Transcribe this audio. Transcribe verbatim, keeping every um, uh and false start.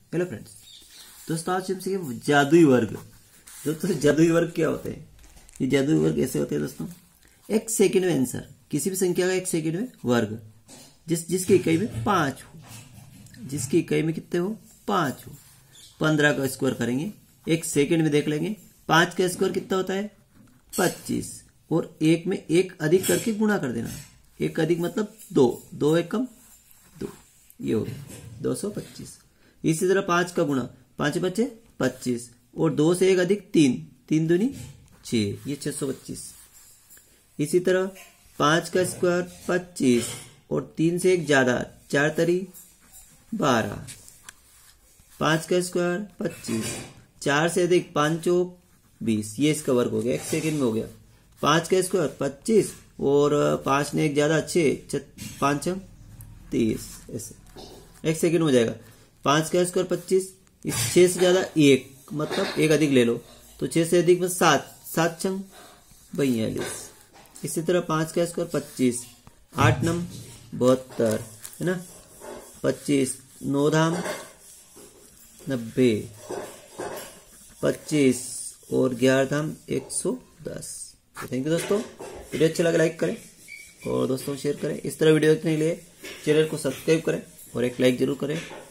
Hello friends, दोस्तों आज हम सीखेंगे जादुई वर्ग। दोस्तों जादुई वर्ग क्या होते हैं? ये जादुई वर्ग ऐसे होते हैं दोस्तों, एक सेकंड में आंसर, किसी भी संख्या का एक सेकंड में वर्ग, जिस जिसकी इकाई में पांच हो, जिसकी इकाई में कितने हो? पांच हो। पंद्रह का स्क्वायर करेंगे, एक सेकंड में देख लेंगे, पांच का स्क्वायर कितना होता है? पच्चीस। और एक में एक अधिक करके गुणा कर देना, एक अधिक मतलब दो, दो एक कम दो, ये हो गया दो सौ पच्चीस। इसी तरह पांच का गुणा, पांच बचे पच्चीस, और दो से एक अधिक तीन, तीन दूनी छह, ये छह सौ पच्चीस। इसी तरह पांच का स्क्वायर पच्चीस, और तीन से एक ज्यादा, चार तरी बारह। पांच का स्क्वायर पच्चीस, चार से अधिक पांच चौक बीस, ये इसका वर्ग हो गया, एक सेकेंड में हो गया। पांच का स्क्वायर पच्चीस, और पांच ने एक ज्यादा छह, पांच तीस, ऐसे एक सेकेंड में हो जाएगा। पांच का स्क्वायर पच्चीस, इस छह से ज्यादा एक, मतलब एक अधिक ले लो, तो छह से अधिक में सात, सात छंग बयालीस। इसी तरह पांच का स्क्वायर पच्चीस, आठ नम बहत्तर, है ना, पच्चीस, नौ धाम नब्बे, पच्चीस और ग्यारह धाम एक सौ दस। थैंक यू दोस्तों, वीडियो अच्छा लगा लाइक करें और दोस्तों शेयर करें। इस तरह वीडियो देखने के लिए चैनल को सब्सक्राइब करें और एक लाइक जरूर करें।